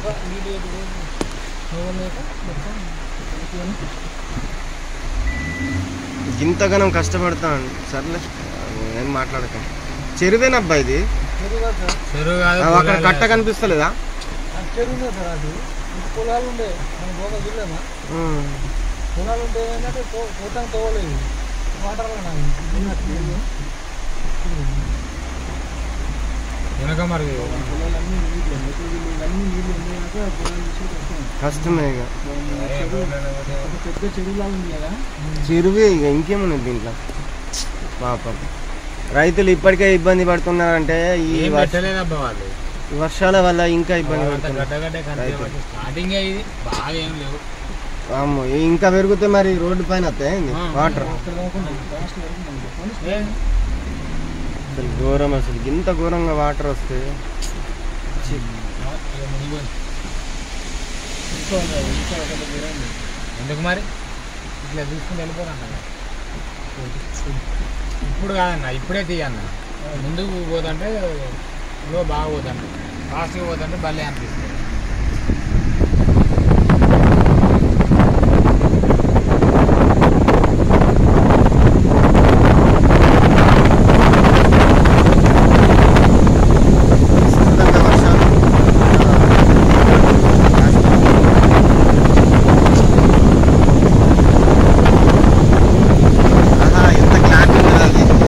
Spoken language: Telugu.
ఇంతగానం కష్టపడతాను సర్లే ఏం మాట్లాడతాం. చెరువేనబ్బా ఇది, అక్కడ కట్ట కనిపిస్తలేదా? పొలాలు ఉండే మనం పోగా చూడలేమా? పొలాలు ఉంటే ఏంటంటే పోతాం తోవలేదు వాటర్ వెనక మరి కష్టమే ఇక పెద్ద చెరువులాగా ఉంది కదా. చెరువే ఇక ఇంకేమున్నది దీంట్లో. పాపం రైతులు ఇప్పటికే ఇబ్బంది పడుతున్నారంటే ఈ వర్షాల వల్ల ఇంకా ఇబ్బంది పడుతున్నారు. అమ్మో ఇంకా పెరిగితే మరి రోడ్డు పైన వస్తాయి వాటర్. అసలు ఘోరం, అసలు ఇంత ఘోరంగా వాటర్ వస్తే ఎందుకు మరి ఇట్లా చూసుకుని వెళ్ళిపోరన్న. ఇప్పుడు కాదన్న, ఇప్పుడే తీయన్న. ముందుకు పోతుంటే బాగా పోతుంటే ఫాస్ట్గా పోతుంటే భలే అనిపిస్తుంది.